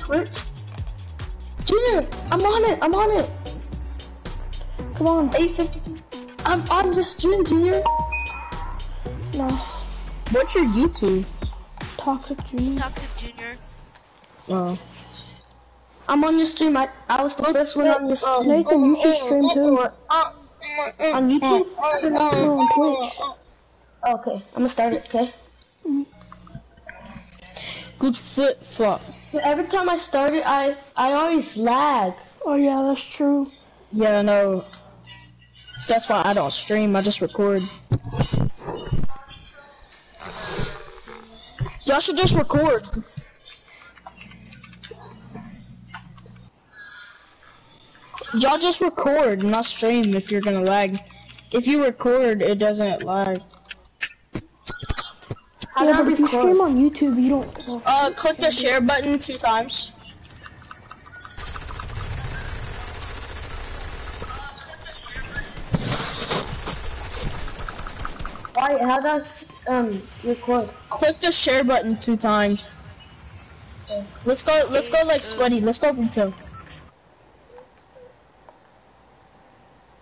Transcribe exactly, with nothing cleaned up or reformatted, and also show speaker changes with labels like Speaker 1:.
Speaker 1: Twitch? Junior, I'm on it. I'm on it. Come on, eight fifty-two. I'm on the stream, Junior. No.
Speaker 2: What's your YouTube?
Speaker 1: Toxic Junior.
Speaker 3: Toxic Junior.
Speaker 2: Oh.
Speaker 1: I'm on your stream. I, I was the
Speaker 2: Let's
Speaker 1: first one on your
Speaker 2: uh,
Speaker 1: stream. Nathan, you should stream too. On YouTube? No, on Twitch. Okay, I'm gonna start it, okay?
Speaker 2: Good flip flop.
Speaker 1: So every time I start it, I, I always lag. Oh yeah, that's true.
Speaker 2: Yeah, no. That's why I don't stream, I just record. Y'all should just record. Y'all just record, not stream if you're gonna lag. If you record, it doesn't lag.
Speaker 1: Yeah, but if you stream on YouTube, you don't... Well,
Speaker 2: Uh, click the share button two times.
Speaker 1: Why, how does, um, record?
Speaker 2: Click the share button two times. Let's go, let's go like sweaty, let's go retail.